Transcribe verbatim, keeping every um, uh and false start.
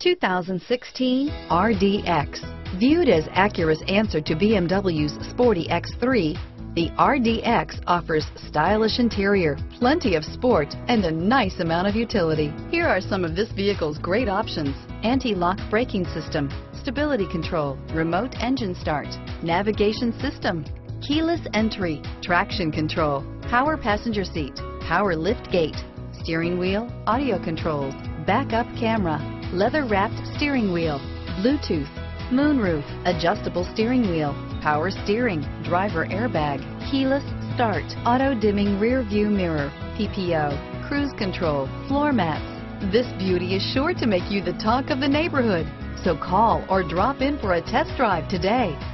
two thousand sixteen R D X. Viewed as Acura's answer to B M W's sporty X three, the R D X offers stylish interior, plenty of sport, and a nice amount of utility. Here are some of this vehicle's great options: anti-lock braking system, stability control, remote engine start, navigation system, keyless entry, traction control, power passenger seat, power lift gate, steering wheel audio controls, backup camera, leather-wrapped steering wheel, Bluetooth, moonroof, adjustable steering wheel, power steering, driver airbag, keyless start, auto-dimming rear view mirror, P P O, cruise control, floor mats. This beauty is sure to make you the talk of the neighborhood. So call or drop in for a test drive today.